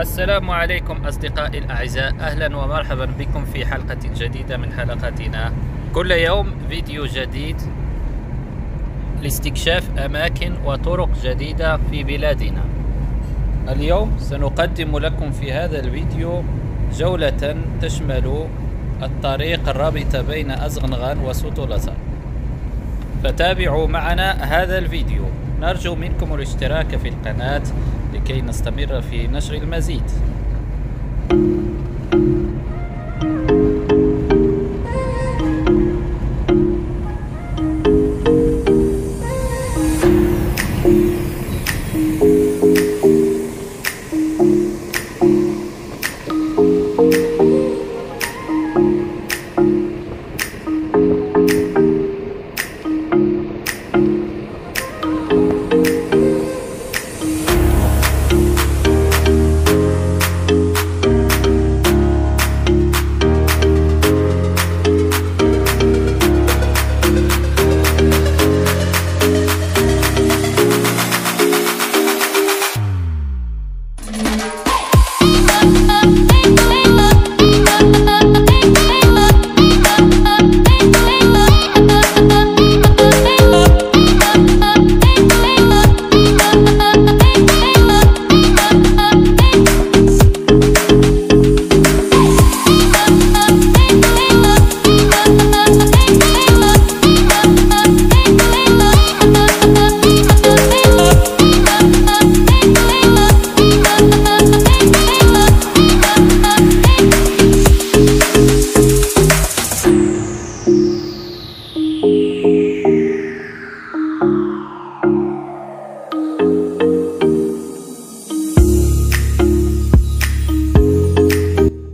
السلام عليكم أصدقائي الأعزاء، أهلا ومرحبا بكم في حلقة جديدة من حلقاتنا. كل يوم فيديو جديد لاستكشاف أماكن وطرق جديدة في بلادنا. اليوم سنقدم لكم في هذا الفيديو جولة تشمل الطريق الرابط بين أزغنغان وسوطولاسا، فتابعوا معنا هذا الفيديو. نرجو منكم الاشتراك في القناة لكي نستمر في نشر المزيد.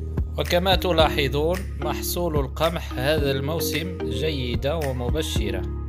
وكما تلاحظون محصول القمح هذا الموسم جيدة ومبشرة.